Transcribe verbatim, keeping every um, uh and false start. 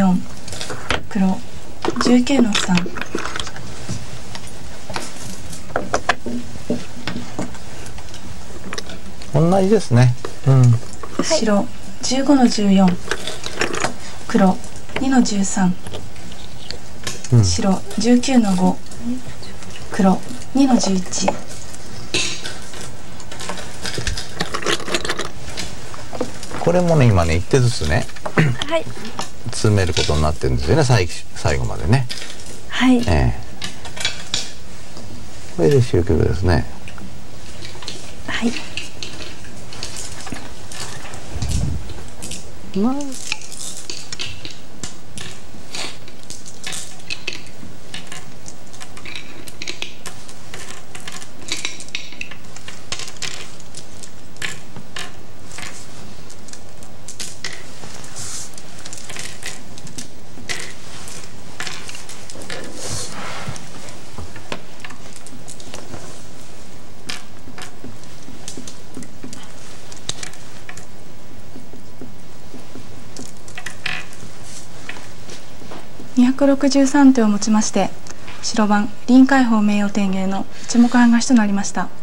よん、黒じゅうきゅうのさん、 同じですね。うん、 白じゅうごのじゅうよん、黒にのじゅうさん、 うん、 白じゅうきゅうのご、黒にのじゅういち。 これもね今ねいってずつね、 はい、 詰めることになってるんですよね、最最後までね。 はい、 ええ、これで終局ですね。 はい。 まあにひゃくろくじゅうさん手をもちまして白番林海峰名誉天元の一目半勝ちとなりました。